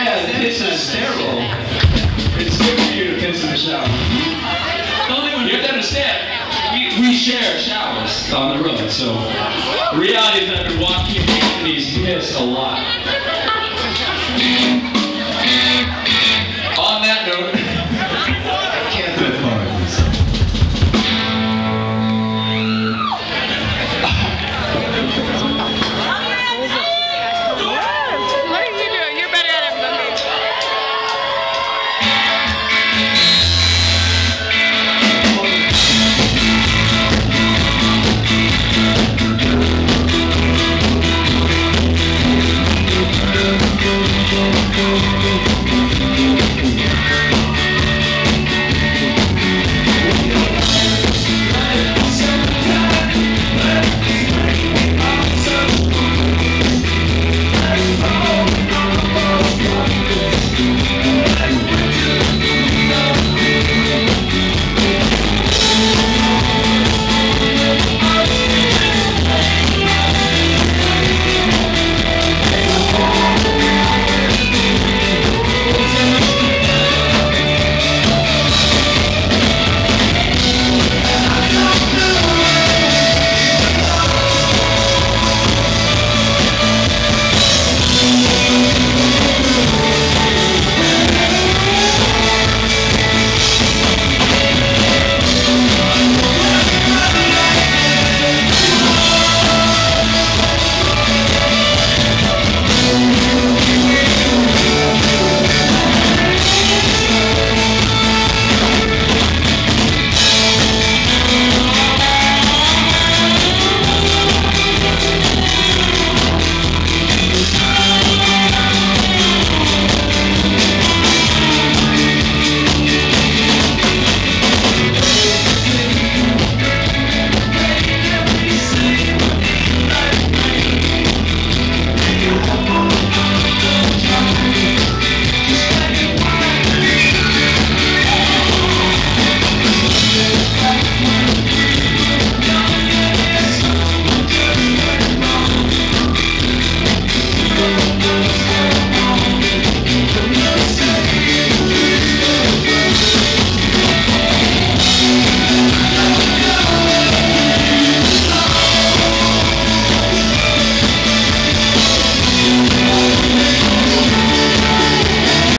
Yeah, this is terrible. It's good for you to piss in the shower. You have to understand, we share showers on the road, so the reality is that I've been walking in Anthony's piss a lot. On that note, I can't do it for What are you doing? You're better at it than me. Go, go, go, go.